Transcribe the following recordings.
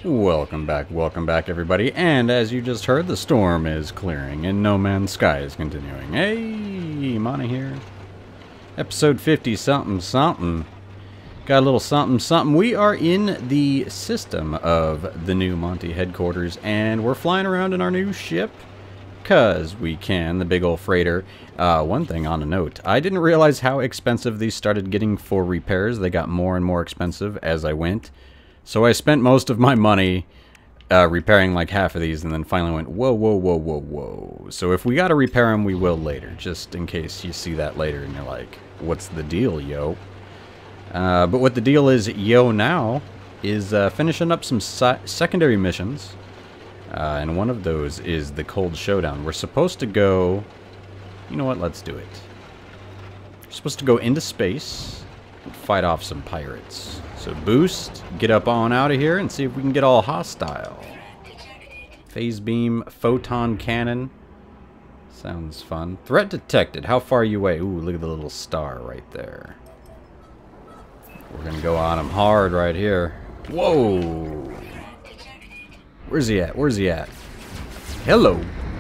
Welcome back everybody, and as you just heard, the storm is clearing and No Man's Sky is continuing. Hey, Monty here. Episode 50 something something. Got a little something something. We are in the system of the new Monty headquarters, and we're flying around in our new ship, cause we can, the big old freighter. One thing on a note, I didn't realize how expensive these started getting for repairs. They got more and more expensive as I went. So I spent most of my money repairing like half of these, and then finally went, whoa, whoa, whoa, whoa, whoa. So if we gotta repair them, we will later, just in case you see that later and you're like, what's the deal, yo? But what the deal is, yo, now, is finishing up some secondary missions. And one of those is the Cold Showdown. We're supposed to go... You know what? Let's do it. We're supposed to go into space and fight off some pirates. So boost, get up on out of here and see if we can get all hostile. Phase beam, photon cannon. Sounds fun. Threat detected. How far are you away? Ooh, look at the little star right there. We're gonna go on him hard right here. Whoa! Where's he at? Where's he at? Hello!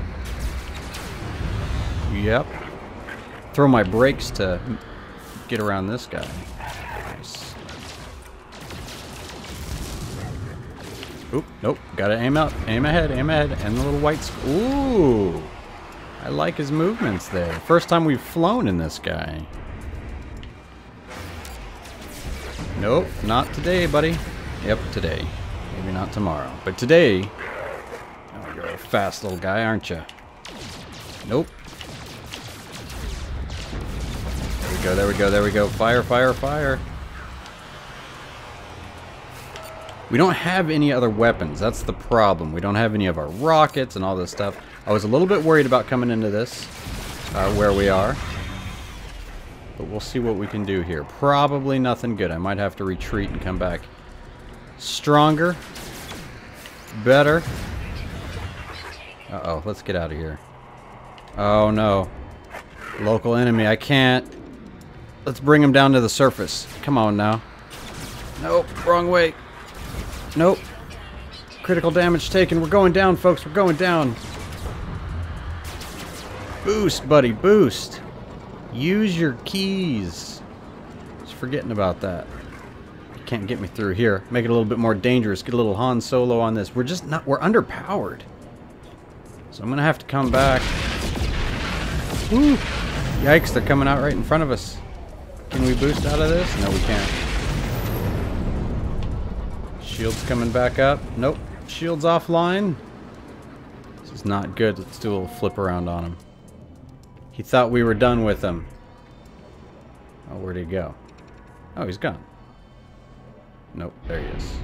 Yep. Throw my brakes to get around this guy. Nice. Oop, nope. Gotta aim up. Aim ahead, and the little white... Ooh! I like his movements there. First time we've flown in this guy. Nope, not today, buddy. Yep, today. Maybe not tomorrow. But today... Oh, you're a fast little guy, aren't you? Nope. There we go, there we go. Fire, fire, fire. We don't have any other weapons. That's the problem. We don't have any of our rockets and all this stuff. I was a little bit worried about coming into this, where we are. But we'll see what we can do here. Probably nothing good. I might have to retreat and come back stronger. Better. Uh-oh, let's get out of here. Oh, no. Local enemy, I can't. Let's bring him down to the surface. Come on now. Nope, wrong way. Nope. Critical damage taken. We're going down, folks. We're going down. Boost, buddy, boost. Use your keys. Just forgetting about that. You can't get me through here. Make it a little bit more dangerous. Get a little Han Solo on this. We're just not... We're underpowered. So I'm going to have to come back. Woo! Yikes, they're coming out right in front of us. Can we boost out of this? No, we can't. Shield's coming back up. Nope. Shield's offline. This is not good. Let's do a little flip around on him. He thought we were done with him. Oh, where'd he go? Oh, he's gone. Nope, there he is.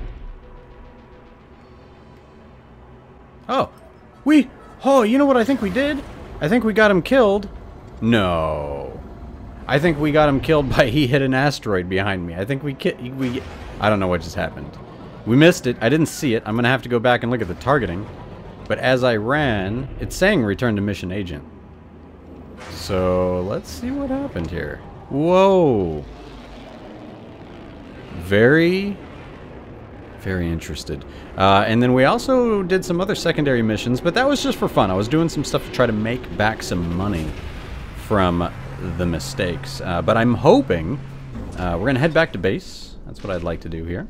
Oh! Oh, you know what I think we did? I think we got him killed. No. I think we got him killed by he hit an asteroid behind me. I think we I don't know what just happened. We missed it. I didn't see it. I'm going to have to go back and look at the targeting. But as I ran, it's saying return to mission agent. So, let's see what happened here. Whoa. Very interested. And then we also did some other secondary missions, but that was just for fun. I was doing some stuff to try to make back some money from the mistakes. But I'm hoping we're going to head back to base. That's what I'd like to do here.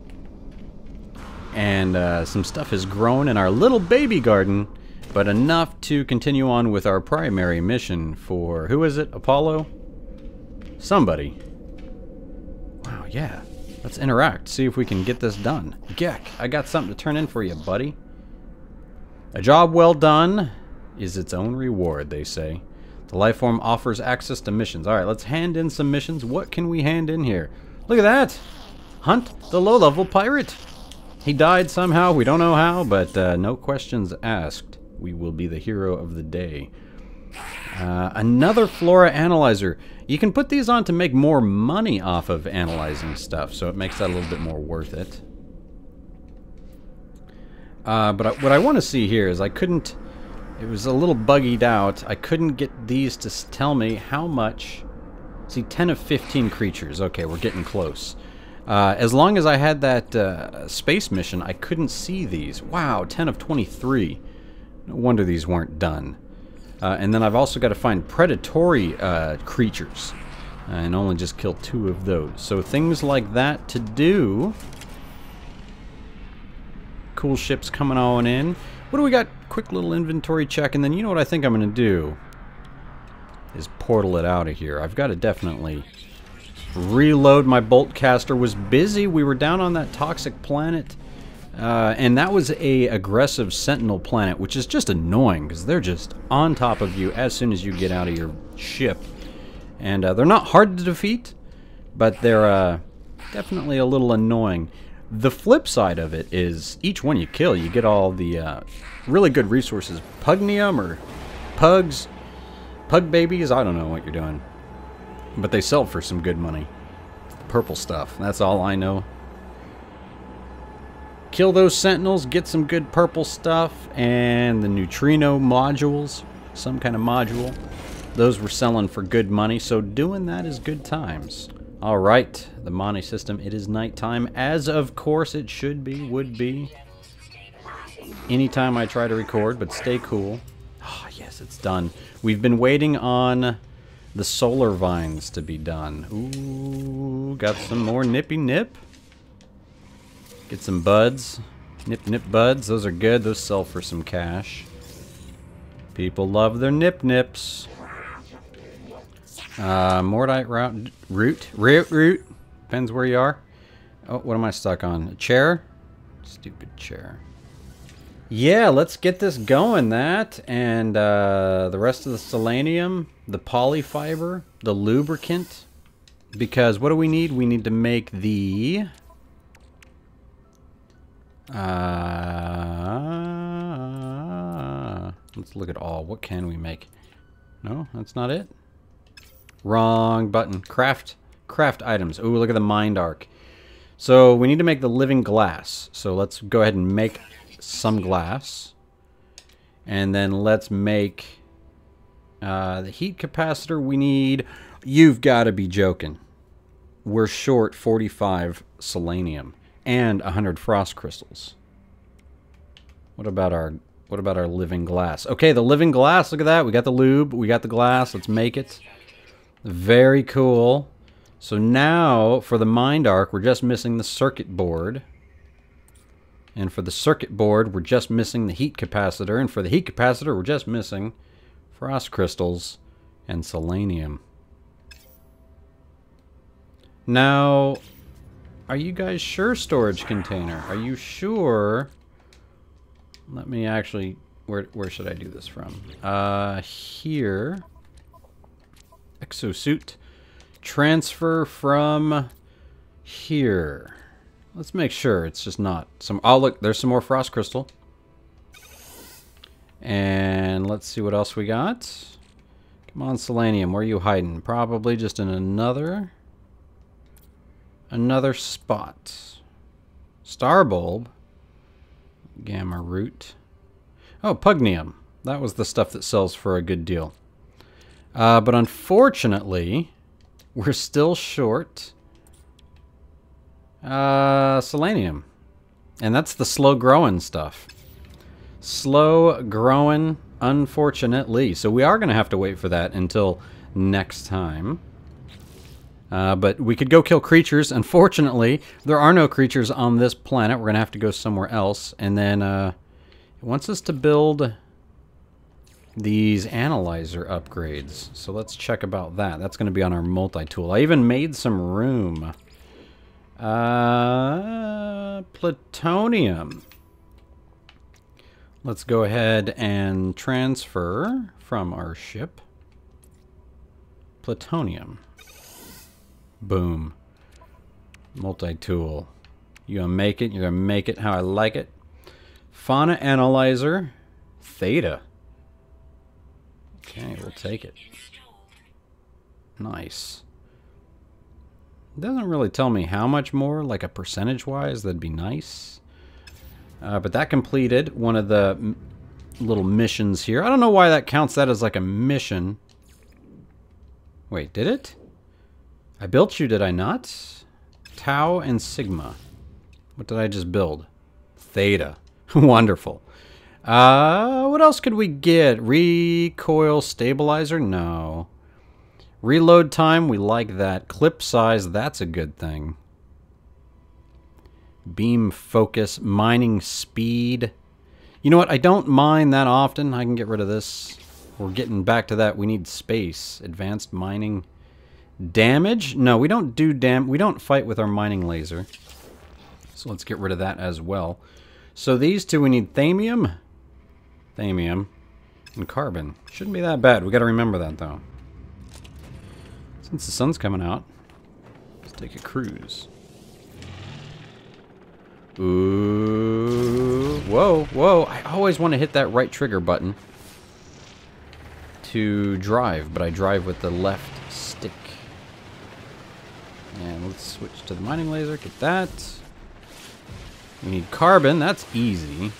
And some stuff has grown in our little baby garden, but enough to continue on with our primary mission for... Who is it? Apollo? Somebody. Wow, yeah. Let's interact. See if we can get this done. Gek, I got something to turn in for you, buddy. A job well done is its own reward, they say. The lifeform offers access to missions. Alright, let's hand in some missions. What can we hand in here? Look at that! Hunt the low-level pirate! He died somehow. We don't know how, but no questions asked. We will be the hero of the day. Another flora analyzer. You can put these on to make more money off of analyzing stuff, so it makes that a little bit more worth it. But what I want to see here is I couldn't... It was a little buggied out. I couldn't get these to tell me how much... See, 10 of 15 creatures. Okay, we're getting close. As long as I had that space mission, I couldn't see these. Wow, 10 of 23. No wonder these weren't done. And then I've also got to find predatory creatures. And only just kill 2 of those. So things like that to do. Cool ships coming on in. What do we got? Quick little inventory check. And then you know what I think I'm going to do? Is portal it out of here. I've got to definitely reload. My bolt caster was busy. We were down on that toxic planet. And that was a aggressive sentinel planet, which is just annoying because they're just on top of you as soon as you get out of your ship. And they're not hard to defeat, but they're definitely a little annoying. The flip side of it is each one you kill, you get all the really good resources. Pugnium or pugs, pug babies, I don't know what you're doing. But they sell for some good money. Purple stuff, that's all I know. Kill those sentinels, get some good purple stuff, and the neutrino modules, some kind of module. Those were selling for good money, so doing that is good times. Alright, the Mani system, it is nighttime, as of course it should be, would be. Anytime I try to record, but stay cool. Ah, oh, yes, it's done. We've been waiting on the solar vines to be done. Ooh, got some more nippy nip. Get some buds. Nip nip buds, those are good, those sell for some cash. People love their nip nips. Mordite root. Depends where you are. Oh, what am I stuck on? A chair? Stupid chair. Yeah, let's get this going. That and the rest of the selenium, the polyfiber, the lubricant. Because what do we need? We need to make the... let's look at all. What can we make? No, that's not it. Wrong button. Craft items. Ooh, look at the mind arc. So we need to make the living glass. So let's go ahead and make some glass. And then let's make the heat capacitor we need. You've got to be joking. We're short 45 selenium and 100 frost crystals. What about our living glass? Okay, the living glass. Look at that. We got the lube. We got the glass. Let's make it. Very cool. So now for the mind arc, we're just missing the circuit board. And for the circuit board, we're just missing the heat capacitor. And for the heat capacitor, we're just missing frost crystals and selenium. Now, are you guys sure storage container? Are you sure? Let me actually, where should I do this from? Here. Exosuit. Transfer from here. Let's make sure it's just not some... Oh, look, there's some more frost crystal. And let's see what else we got. Come on, selenium, where are you hiding? Probably just in another spot. Star bulb. Gamma root. Oh, pugnium. That was the stuff that sells for a good deal. But unfortunately, we're still short selenium. And that's the slow growing stuff. Slow growing, unfortunately. So we are going to have to wait for that until next time. But we could go kill creatures. Unfortunately, there are no creatures on this planet. We're going to have to go somewhere else. And then it wants us to build these analyzer upgrades. So let's check about that. That's going to be on our multi-tool. I even made some room. Plutonium. Let's go ahead and transfer from our ship. Plutonium. Boom. Multi-tool. You're gonna make it. You're gonna make it how I like it. Fauna analyzer. Theta. Okay, we'll take it. Nice. It doesn't really tell me how much more, like a percentage-wise. That'd be nice. But that completed one of the little missions here. I don't know why that counts that as like a mission. Wait, did it? I built you, did I not? Tau and Sigma. What did I just build? Theta. Wonderful. What else could we get? Recoil stabilizer? No. Reload time, we like that. Clip size, that's a good thing. Beam focus, mining speed. You know what? I don't mine that often. I can get rid of this. We're getting back to that. We need space. Advanced mining. Damage? No, we don't do we don't fight with our mining laser. So let's get rid of that as well. So these two, we need thamium, and carbon. Shouldn't be that bad. We got to remember that though. Since the sun's coming out, let's take a cruise. Ooh, whoa, whoa. I always want to hit that right trigger button to drive, but I drive with the left stick. And let's switch to the mining laser, get that. We need carbon, that's easy.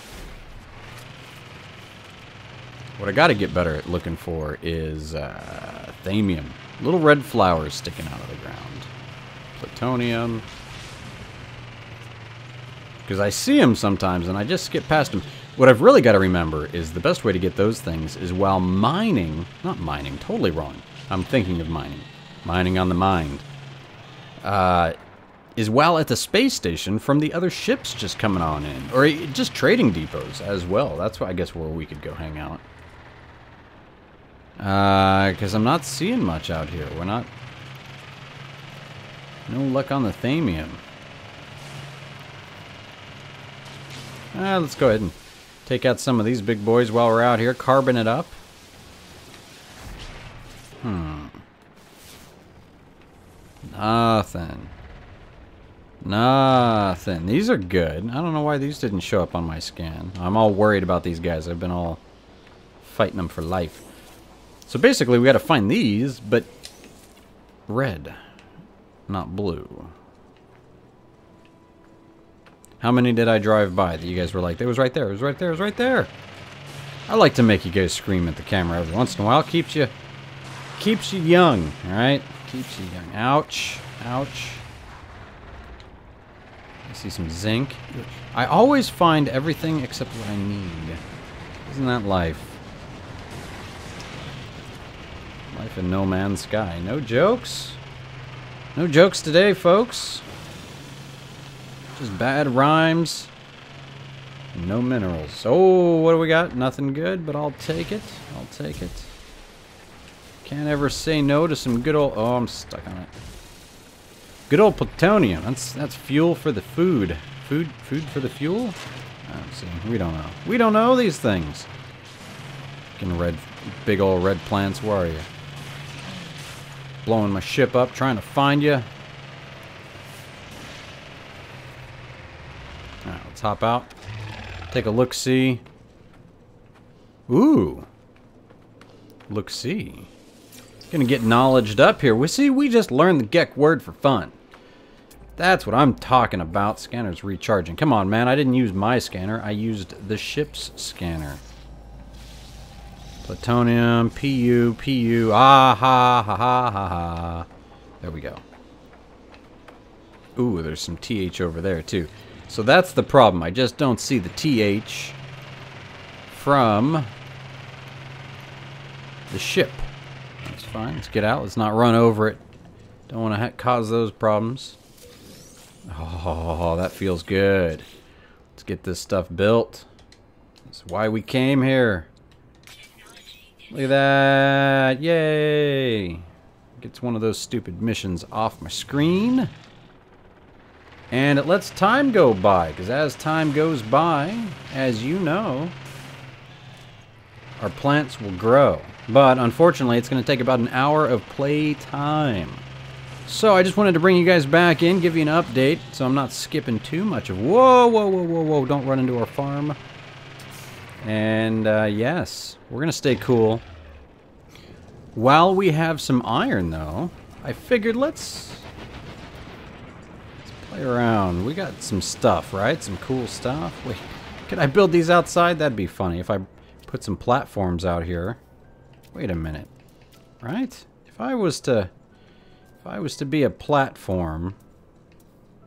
What I gotta get better at looking for is thamium. Little red flowers sticking out of the ground. Plutonium. Because I see them sometimes and I just skip past them. What I've really got to remember is the best way to get those things is while mining. Not mining, totally wrong. I'm thinking of mining. Mining on the mind. Is while at the space station from the other ships just coming on in. Or just trading depots as well. That's I guess where we could go hang out. Because I'm not seeing much out here. We're not... No luck on the thamium. Let's go ahead and take out some of these big boys while we're out here. Carbon it up. Nothing. Nothing. These are good. I don't know why these didn't show up on my scan. I'm all worried about these guys. I've been all fighting them for life. So basically we got to find these, but red, not blue. How many did I drive by that you guys were like, it was right there, it was right there, it was right there? I like to make you guys scream at the camera every once in a while. Keeps you young, alright? Keeps you young. Ouch. Ouch. I see some zinc. I always find everything except what I need. Isn't that life? Life in No Man's Sky. No jokes? No jokes today, folks. Just bad rhymes. No minerals. Oh, what do we got? Nothing good, but I'll take it. I'll take it. Can't ever say no to some good old... Oh, I'm stuck on it. Good old plutonium. That's fuel for the food. Food for the fuel? I don't see. We don't know. We don't know these things. Fucking big old red plants. Where are you? Blowing my ship up, trying to find you. Alright, let's hop out. Take a look-see. Ooh. Look-see. Gonna get knowledged up here. We just learned the Gek word for fun. That's what I'm talking about. Scanner's recharging. Come on, man. I didn't use my scanner. I used the ship's scanner. Plutonium, PU. Ah, ha, ha, ha, ha, ha. There we go. Ooh, there's some TH over there, too. So that's the problem. I just don't see the TH from the ship. That's fine. Let's get out. Let's not run over it. Don't want to cause those problems. Oh, that feels good. Let's get this stuff built. That's why we came here. Look at that. Yay. Gets one of those stupid missions off my screen. And it lets time go by, because as time goes by, as you know, our plants will grow. But unfortunately, it's going to take about an hour of play time. So I just wanted to bring you guys back in, give you an update, so I'm not skipping too much of... Whoa, don't run into our farm. And yes, we're going to stay cool. While we have some iron, though, I figured let's play around. We got some stuff, right? Some cool stuff. Wait, could I build these outside? That'd be funny if I put some platforms out here. Wait a minute. Right? If I was to be a platform,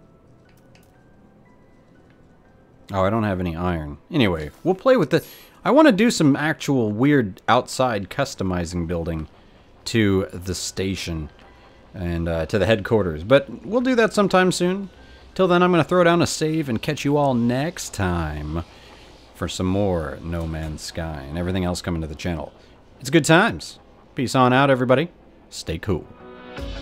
Oh, I don't have any iron. Anyway, we'll play with the... I want to do some actual weird outside customizing building to the station and to the headquarters. But we'll do that sometime soon. Till then, I'm going to throw down a save and catch you all next time for some more No Man's Sky and everything else coming to the channel. It's good times. Peace on out, everybody. Stay cool.